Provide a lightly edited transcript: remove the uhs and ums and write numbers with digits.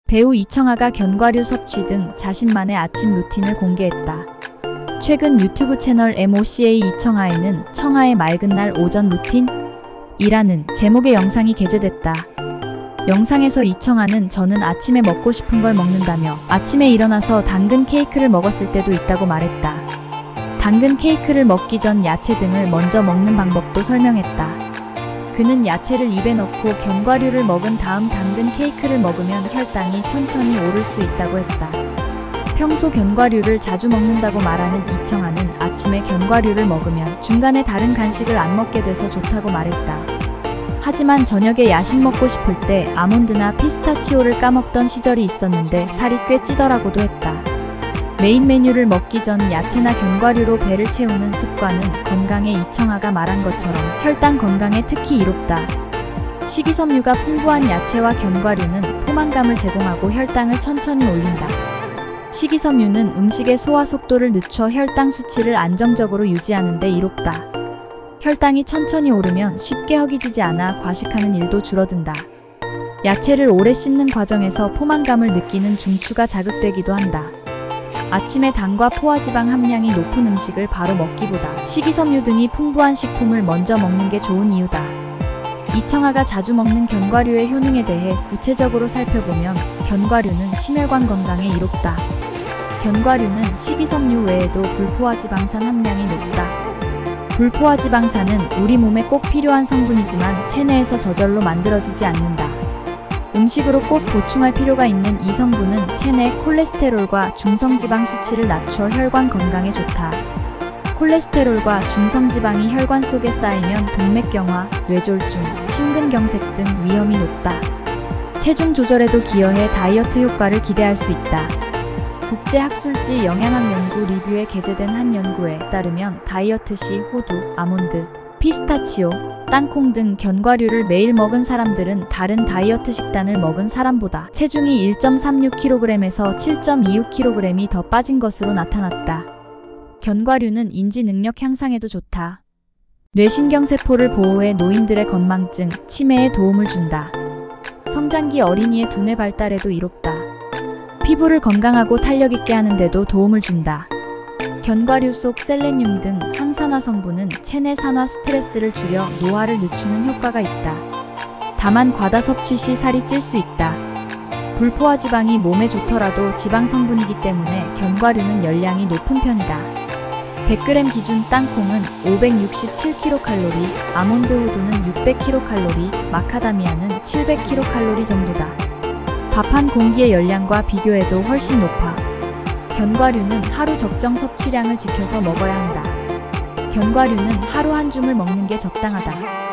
배우 이청아가 견과류 섭취 등 자신만의 아침 루틴을 공개했다. 최근 유튜브 채널 MOCA 이청아에는 청아의 맑은 날 오전 루틴? 이라는 제목의 영상이 게재됐다. 영상에서 이청아는 저는 아침에 먹고 싶은 걸 먹는다며 아침에 일어나서 당근 케이크를 먹었을 때도 있다고 말했다. 당근 케이크를 먹기 전 야채 등을 먼저 먹는 방법도 설명했다. 그는 야채를 입에 넣고 견과류를 먹은 다음 당근 케이크를 먹으면 혈당이 천천히 오를 수 있다고 했다. 평소 견과류를 자주 먹는다고 말하는 이청아는 아침에 견과류를 먹으면 중간에 다른 간식을 안 먹게 돼서 좋다고 말했다. 하지만 저녁에 야식 먹고 싶을 때 아몬드나 피스타치오를 까먹던 시절이 있었는데 살이 꽤 찌더라고도 했다. 메인 메뉴를 먹기 전 야채나 견과류로 배를 채우는 습관은 건강에 이청아가 말한 것처럼 혈당 건강에 특히 이롭다. 식이섬유가 풍부한 야채와 견과류는 포만감을 제공하고 혈당을 천천히 올린다. 식이섬유는 음식의 소화 속도를 늦춰 혈당 수치를 안정적으로 유지하는 데 이롭다. 혈당이 천천히 오르면 쉽게 허기지지 않아 과식하는 일도 줄어든다. 야채를 오래 씹는 과정에서 포만감을 느끼는 중추가 자극되기도 한다. 아침에 당과 포화지방 함량이 높은 음식을 바로 먹기보다 식이섬유 등이 풍부한 식품을 먼저 먹는 게 좋은 이유다. 이청아가 자주 먹는 견과류의 효능에 대해 구체적으로 살펴보면 견과류는 심혈관 건강에 이롭다. 견과류는 식이섬유 외에도 불포화지방산 함량이 높다. 불포화지방산은 우리 몸에 꼭 필요한 성분이지만 체내에서 저절로 만들어지지 않는다. 음식으로 꼭 보충할 필요가 있는 이 성분은 체내 콜레스테롤과 중성지방 수치를 낮춰 혈관 건강에 좋다. 콜레스테롤과 중성지방이 혈관 속에 쌓이면 동맥경화, 뇌졸중, 심근경색 등 위험이 높다. 체중 조절에도 기여해 다이어트 효과를 기대할 수 있다. 국제학술지 영양학 연구 리뷰에 게재된 한 연구에 따르면 다이어트 시 호두, 아몬드, 피스타치오, 땅콩 등 견과류를 매일 먹은 사람들은 다른 다이어트 식단을 먹은 사람보다 체중이 1.36kg에서 7.26kg이 더 빠진 것으로 나타났다. 견과류는 인지 능력 향상에도 좋다. 뇌신경세포를 보호해 노인들의 건망증, 치매에 도움을 준다. 성장기 어린이의 두뇌 발달에도 이롭다. 피부를 건강하고 탄력 있게 하는 데도 도움을 준다. 견과류 속 셀레늄 등 항산화 성분은 체내 산화 스트레스를 줄여 노화를 늦추는 효과가 있다. 다만 과다 섭취 시 살이 찔 수 있다. 불포화지방이 몸에 좋더라도 지방 성분이기 때문에 견과류는 열량이 높은 편이다. 100g 기준 땅콩은 567kcal, 아몬드 후두는 600kcal, 마카다미아는 700kcal 정도다. 밥 한 공기의 열량과 비교해도 훨씬 높아. 견과류는 하루 적정 섭취량을 지켜서 먹어야 한다. 견과류는 하루 한 줌을 먹는 게 적당하다.